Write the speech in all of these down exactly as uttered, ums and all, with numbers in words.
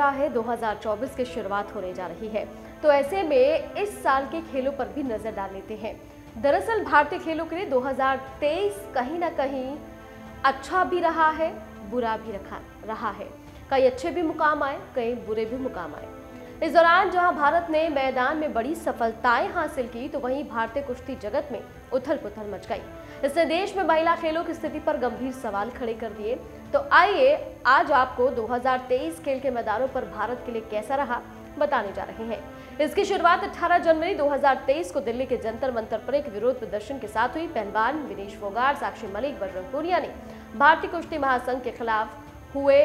रहा है दो हज़ार चौबीस की शुरुआत होने जा रही है, तो ऐसे में इस साल के खेलों पर भी नजर डाल लेते हैं। दरअसल भारतीय खेलों के लिए दो हज़ार तेईस कहीं ना कहीं अच्छा भी रहा है, बुरा भी रखा रहा है। कई अच्छे भी मुकाम आए, कई बुरे भी मुकाम आए। इस दौरान जहां भारत ने मैदान में बड़ी सफलताएं हासिल की, तो वहीं भारतीय कुश्ती जगत में उथल पुथल मच गई। इसने देश में महिला खेलों की स्थिति पर गंभीर सवाल खड़े कर दिए। तो आइए आज आपको दो हज़ार तेईस खेल के मैदानों पर भारत के लिए कैसा रहा बताने जा रहे हैं। इसकी शुरुआत अठारह जनवरी दो हज़ार तेईस को दिल्ली के जंतर मंतर पर एक विरोध प्रदर्शन के साथ हुई। पहलवान विनेश फोगाट, साक्षी मलिक, बजरंग पुनिया ने भारतीय कुश्ती महासंघ के खिलाफ हुए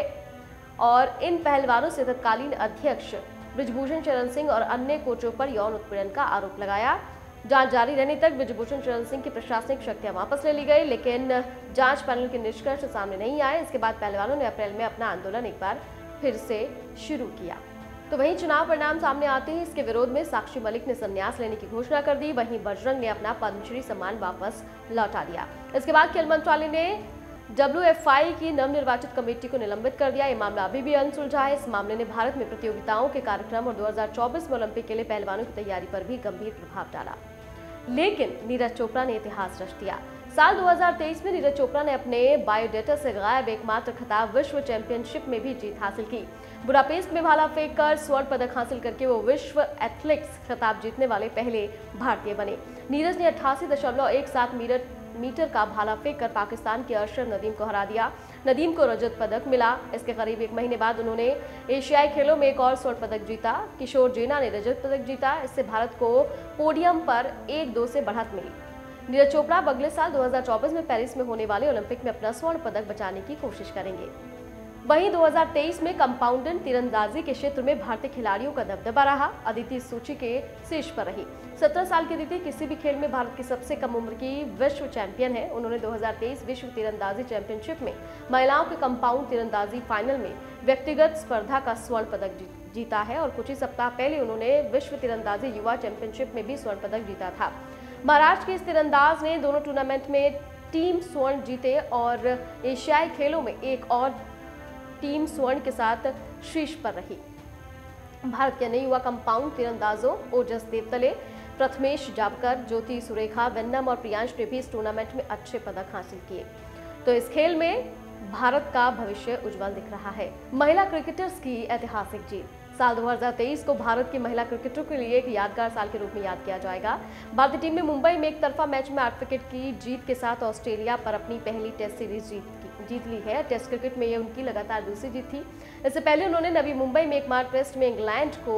और इन पहलवानों से तत्कालीन अध्यक्ष बृजभूषण शरण सिंह और अन्य कोचों पर यौन उत्पीड़न का आरोप लगाया। जांच जारी रहने तक बृजभूषण शरण सिंह की प्रशासनिक शक्तियां वापस ले ली गई, लेकिन जांच पैनल के निष्कर्ष सामने नहीं आए। इसके बाद पहलवानों ने अप्रैल में अपना आंदोलन एक बार फिर से शुरू किया। तो वहीं चुनाव परिणाम सामने आते ही इसके विरोध में साक्षी मलिक ने संन्यास लेने की घोषणा कर दी। वहीं बजरंग ने अपना पद्मश्री सम्मान वापस लौटा लिया। इसके बाद खेल मंत्रालय ने डब्ल्यू एफ आई की नवनिर्वाचित कमेटी को निलंबित कर दिया। ये मामला अभी भी अनसुलझा है। इस मामले ने भारत में प्रतियोगिताओं के कार्यक्रम और दो हज़ार चौबीस में ओलंपिक के लिए पहलवानों की तैयारी पर भी गंभीर प्रभाव डाला। लेकिन नीरज चोपड़ा ने इतिहास रच दिया। साल दो हज़ार तेईस में नीरज चोपड़ा ने अपने बायोडेटा से गायब एकमात्र खिताब विश्व चैंपियनशिप में भी जीत हासिल की। बुडापेस्ट में भाला फेंक कर स्वर्ण पदक हासिल करके वो विश्व एथलेटिक्स खिताब जीतने वाले पहले भारतीय बने। नीरज ने अट्ठासी दशमलव एक सात मीटर मीटर का भाला फेंक कर पाकिस्तान के अरशद नदीम को हरा दिया। नदीम को रजत पदक मिला। इसके करीब एक महीने बाद उन्होंने एशियाई खेलों में एक और स्वर्ण पदक जीता। किशोर जेना ने रजत पदक जीता। इससे भारत को पोडियम पर एक दो से बढ़त मिली। नीरज चोपड़ा अगले साल दो हज़ार चौबीस में पेरिस में होने वाले ओलंपिक में अपना स्वर्ण पदक बचाने की कोशिश करेंगे। वहीं दो हज़ार तेईस में कंपाउंडेड तीरंदाजी के क्षेत्र में भारतीय खिलाड़ियों का दबदबा रहा। अदिति सूची के शीर्ष पर रही। सत्रह साल की अदिति किसी भी खेल में भारत की सबसे कम उम्र की विश्व चैंपियन है। उन्होंने दो हज़ार तेईस विश्व तीरंदाजी चैंपियनशिप में महिलाओं के कंपाउंड तीरंदाजी फाइनल में व्यक्तिगत स्पर्धा का स्वर्ण पदक जीता है और कुछ ही सप्ताह पहले उन्होंने विश्व तीरंदाजी युवा चैंपियनशिप में भी स्वर्ण पदक जीता था। महाराष्ट्र के इस तीरंदाज ने दोनों टूर्नामेंट में टीम स्वर्ण जीते और एशियाई खेलों में एक और टीम स्वर्ण के साथ शीर्ष पर रही। भारत के अन्य युवा कंपाउंड तीरंदाजों ओजस देवतले, प्रथमेश जावकर, ज्योति सुरेखा, वेन्नम और प्रियांश ने भी इस टूर्नामेंट में अच्छे पदक हासिल किए। तो इस खेल में भारत का भविष्य उज्जवल दिख रहा है। महिला क्रिकेटर्स की ऐतिहासिक जीत। साल दो हज़ार तेईस को भारत की महिला क्रिकेटरों के लिए एक यादगार साल के रूप में याद किया जाएगा। भारतीय टीम ने मुंबई में एक तरफा मैच में आठ विकेट की जीत के साथ ऑस्ट्रेलिया पर अपनी पहली टेस्ट सीरीज जीत जीत ली है। टेस्ट क्रिकेट में ये उनकी लगातार दूसरी जीत थी। इससे पहले उन्होंने नवी मुंबई में एकमात्र टेस्ट में इंग्लैंड को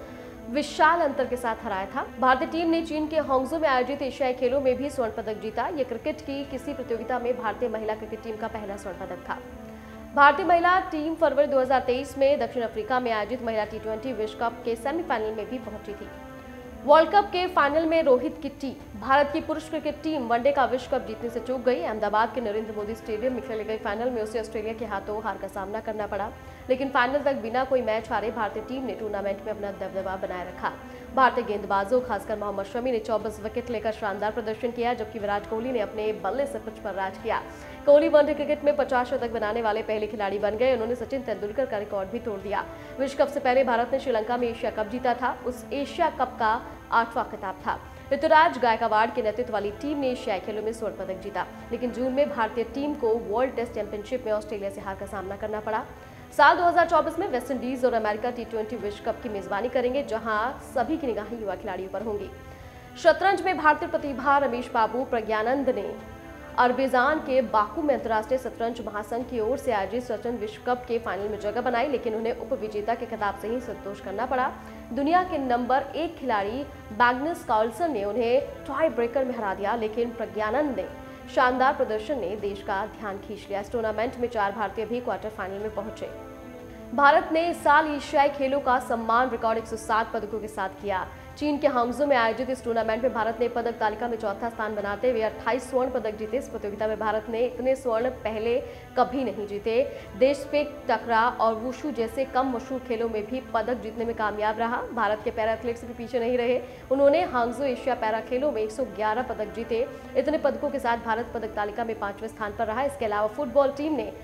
विशाल अंतर के साथ हराया था। भारतीय टीम ने चीन के हांगझो में आयोजित एशियाई खेलों में भी स्वर्ण पदक जीता। ये क्रिकेट की किसी प्रतियोगिता में भारतीय महिला क्रिकेट टीम का पहला स्वर्ण पदक था। भारतीय महिला टीम फरवरी दो हज़ार तेईस में दक्षिण अफ्रीका में आयोजित महिला टी ट्वेंटी विश्व कप के सेमीफाइनल में भी पहुंची थी। वर्ल्ड कप के फाइनल में रोहित किट्टी भारत की पुरुष क्रिकेट टीम वनडे का विश्व कप जीतने से चूक गई। अहमदाबाद के नरेंद्र मोदी स्टेडियम में खेले गए फाइनल में उसे ऑस्ट्रेलिया के हाथों हार का सामना करना पड़ा, लेकिन फाइनल तक बिना कोई मैच हारे भारतीय टीम ने टूर्नामेंट में अपना दबदबा बनाए रखा। भारतीय गेंदबाजों खासकर मोहम्मद शमी ने चौबीस विकेट लेकर शानदार प्रदर्शन किया, जबकि विराट कोहली ने अपने बल्ले से पिच पर राज किया। कोहली वनडे क्रिकेट में पचास शतक बनाने वाले पहले खिलाड़ी बन गए। उन्होंने सचिन तेंदुलकर का रिकॉर्ड भी तोड़ दिया। विश्व कप से पहले भारत ने श्रीलंका में एशिया कप जीता था। उस एशिया कप का आठवां खिताब था। ऋतुराज गायकवाड़ के नेतृत्व वाली टीम ने एशियाई खेलों में स्वर्ण पदक जीता, लेकिन जून में भारतीय टीम को वर्ल्ड टेस्ट चैंपियनशिप में ऑस्ट्रेलिया से हार का सामना करना पड़ा। साल दो हज़ार चौबीस में वेस्ट इंडीज और अमेरिका टी ट्वेंटी विश्व कप की मेजबानी करेंगे, जहां सभी की निगाहें युवा खिलाड़ियों पर होंगी। शतरंज में भारतीय प्रतिभा रमेश बाबू प्रज्ञानंद ने अरबेजान के बाकू में अंतर्राष्ट्रीय शतरंज महासंघ की ओर से आयोजित शतरंज विश्व कप के फाइनल में जगह बनाई, लेकिन उन्हें उप विजेता के खिताब से ही संतोष करना पड़ा। दुनिया के नंबर एक खिलाड़ी मैग्नस कार्लसन ने उन्हें टाई ब्रेकर में हरा दिया, लेकिन प्रज्ञानंद ने शानदार प्रदर्शन ने देश का ध्यान खींच लिया। इस टूर्नामेंट में चार भारतीय भी क्वार्टर फाइनल में पहुंचे। भारत ने इस साल एशियाई खेलों का सम्मान रिकॉर्ड एक सौ सात पदकों के साथ किया। चीन के हांगझो में आयोजित इस टूर्नामेंट में भारत ने पदक तालिका में चौथा स्थान बनाते हुए अट्ठाईस स्वर्ण पदक जीते। इस प्रतियोगिता में भारत ने इतने स्वर्ण पहले कभी नहीं जीते। देश पे टकराव और वुशु जैसे कम मशहूर खेलों में भी पदक जीतने में कामयाब रहा। भारत के पैरा एथलीट्स भी पीछे नहीं रहे। उन्होंने हांगझो एशिया पैरा खेलों में एक सौ ग्यारह पदक जीते। इतने पदकों के साथ भारत पदक तालिका में पांचवें स्थान पर रहा। इसके अलावा फुटबॉल टीम ने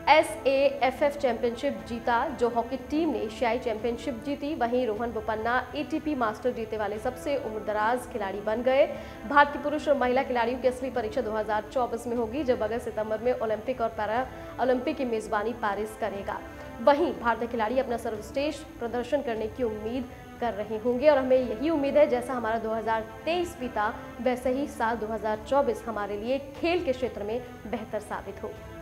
S A F F championship जीता, जो हॉकी टीम ने एशियाई चैंपियनशिप जीती। वहीं Rohan Bopanna A T P master जीतने वाले सबसे उम्रदराज खिलाड़ी बन गए। भारत की पुरुष और महिला खिलाड़ियों की असली परीक्षा दो हज़ार चौबीस में होगी, जब अगस्त सितंबर में ओलंपिक और पैरा ओलंपिक की मेजबानी पेरिस करेगा। वहीं भारतीय खिलाड़ी अपना सर्वश्रेष्ठ प्रदर्शन करने की उम्मीद कर रहे होंगे और हमें यही उम्मीद है, जैसा हमारा दो हज़ार तेईस बीता वैसे ही साल दो हज़ार चौबीस हमारे लिए खेल के क्षेत्र में बेहतर साबित हो।